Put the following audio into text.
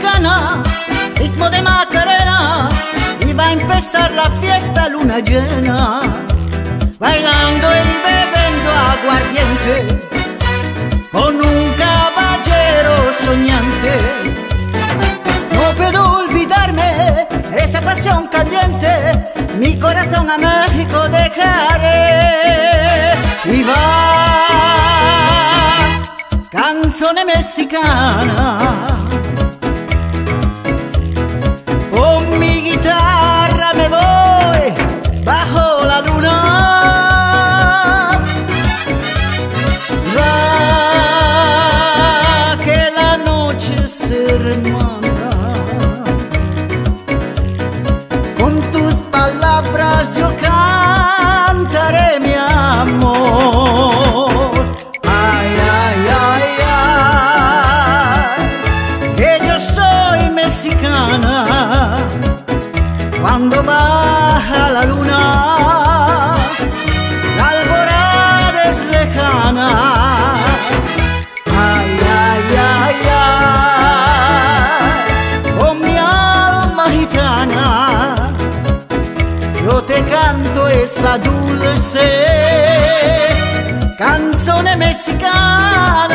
mexicana, ritmo de Macarena, y va a empezar la fiesta luna llena, bailando y bebiendo aguardiente, con un caballero soñante. No puedo olvidarme de esa pasión caliente, mi corazón a México dejaré. Y va canzone mexicana, con mi guitarra me voy bajo la luna. Va que la noche se remanda, con tus palabras yo cantaré mi amor. Ay, ay, ay, ay, que yo soy mexicana. Cuando baja la luna, la alborada es lejana. Ay, ay, ay, ay, con mi alma gitana, yo te canto esa dulce canzone mexicana.